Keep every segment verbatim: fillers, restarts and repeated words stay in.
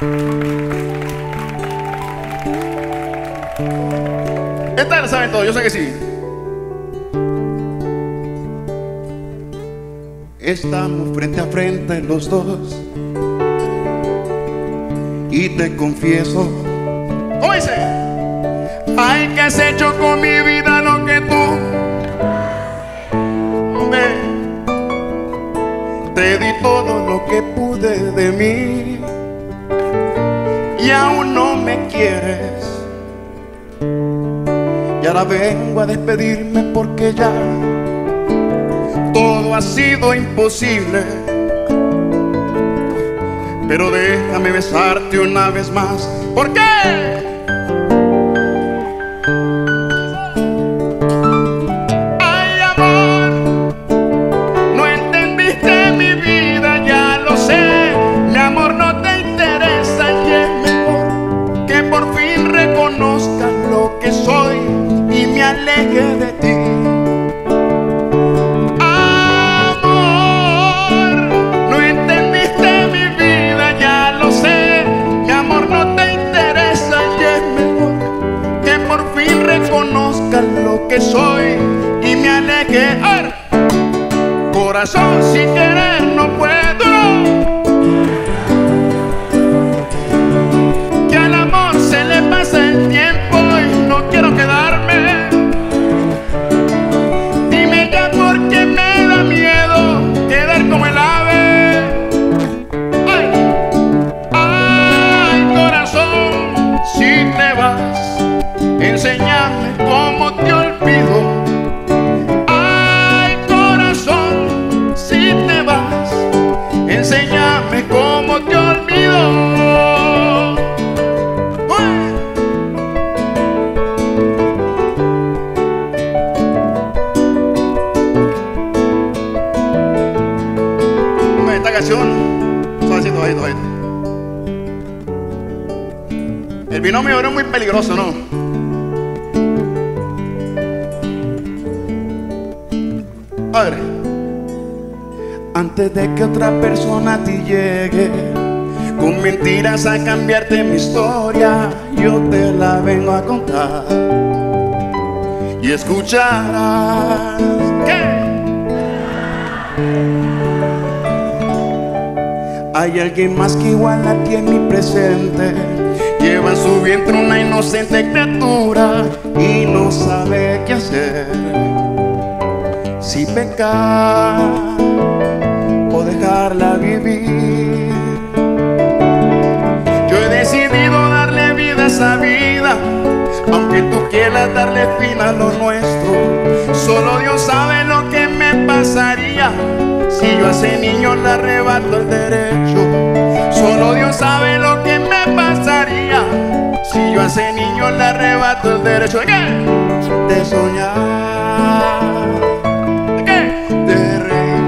Esta la saben todos, yo sé que sí. Estamos frente a frente los dos y te confieso, ¿cómo dice? Ay, que has hecho con mi vida lo que tú me... Te di todo lo que pude de mí y aún no me quieres. Y ahora vengo a despedirme porque ya todo ha sido imposible. Pero déjame besarte una vez más. ¿Por qué? Ay, amor, no entendiste mi vida, ya lo sé. Mi amor no te interesa y es mejor que por fin reconozcas lo que soy y me aleje de ti. Amor, no entendiste mi vida, ya lo sé. Mi amor no te interesa y es mejor que por fin reconozcas lo que soy y me aleje. ¡Ar! Corazón, sin querer no puedo. Que al amor se le pasa el tiempo y no quiero quedarme. Dime ya por qué me da miedo quedar como el ave. Ay, ay, corazón, si te vas, enséñame cómo te olvido. Ay, corazón, si te vas, enséñame cómo te olvido. Esta canción, suavecito, suavecito, suavecito. El binomio era muy peligroso, ¿no? Padre, antes de que otra persona a ti llegue con mentiras a cambiarte mi historia, yo te la vengo a contar y escucharás que hay alguien más que igual a ti en mi presente. Lleva en su vientre una inocente criatura y no sabe qué hacer. Si pecar o dejarla vivir. Yo he decidido darle vida a esa vida, aunque tú quieras darle fin a lo nuestro. Solo Dios sabe lo que me pasaría si yo a ese niño le arrebato el derecho. Solo Dios sabe lo que me pasaría si yo a ese niño le arrebato el derecho. ¿De qué? De soñar. ¿De qué? De reír.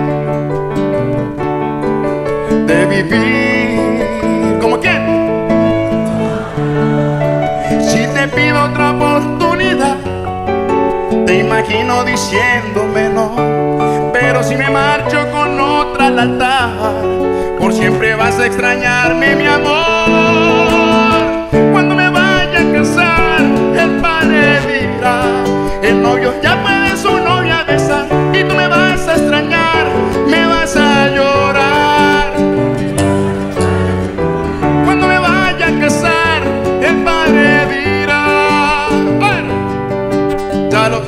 De vivir. ¿Como quién? Si te pido otra oportunidad, te imagino diciéndome no. Pero si me marcho con otra al altar, por siempre vas a extrañarme, mi amor. Cuando me vaya a casar, el padre dirá: el novio ya puede su novia besar. Y tú me vas a extrañar, me vas a llorar. Cuando me vaya a casar, el padre dirá: bueno, ya lo...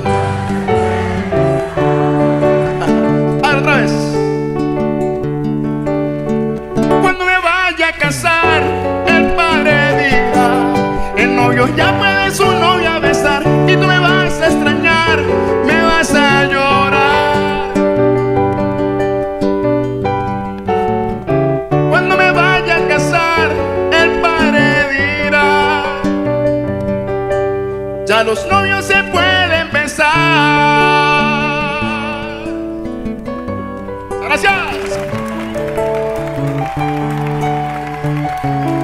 casar, el padre dirá: el novio ya puede su novia besar. Y tú me vas a extrañar, me vas a llorar. Cuando me vaya a casar, el padre dirá: ya los novios se pueden besar. Gracias.